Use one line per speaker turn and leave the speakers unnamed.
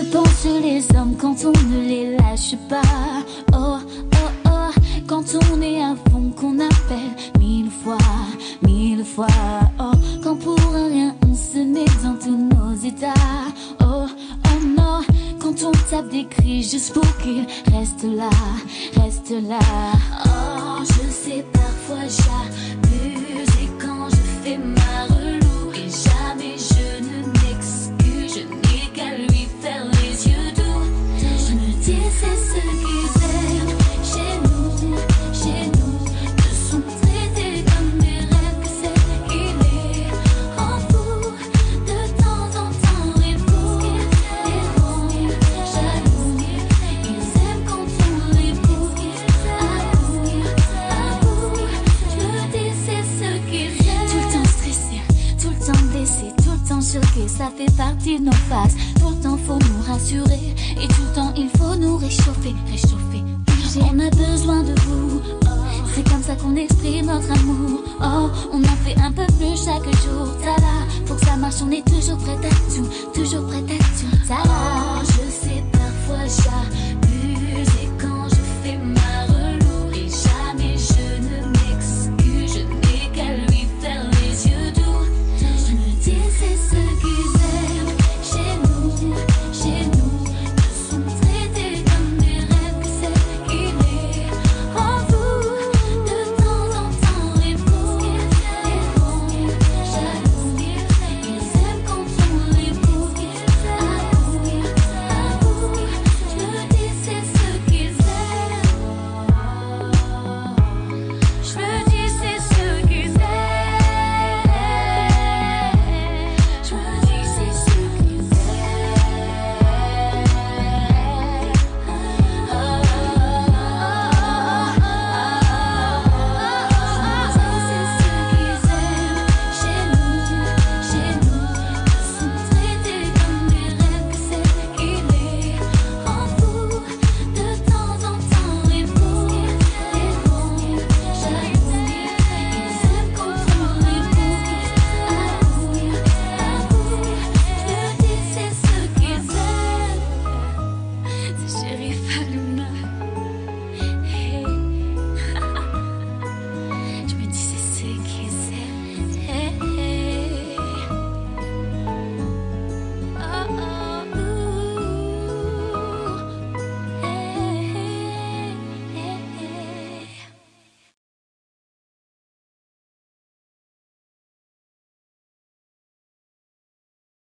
pense les hommes quand on ne les lâche pas. Oh, oh, oh, quand on est à fond qu'on appelle mille fois, mille fois. Oh, quand pour un rien on se met dans tous nos états. Oh, oh non, quand on tape des cris juste pour qu'ils restent là, restent là. Oh, je sais parfois j'abuse et quand je fais ma relou et jamais je ne m'excuse, je n'ai qu'à lui faire les yeux doux. Je me dis c'est ce qu'ils aiment chez nous, de sont traités comme des rêves, que c'est qu'il est en fou. De temps en temps ils fouillent, ils vont jaloux, ils aiment quand on les bouille, à bout. Je me dis c'est ce qu'ils aiment. Tout le temps stressé, tout le temps blessé, tout le temps choqué, ça fait partie de nos phases. Tout le temps faut nous rassurer et tout le temps il faut nous réchauffer, réchauffer. On a besoin de vous, c'est comme ça qu'on exprime notre amour. Oh, on en fait un peu plus chaque jour. Tada, faut que ça marche, on est toujours prêt à tout, toujours prêt à tout.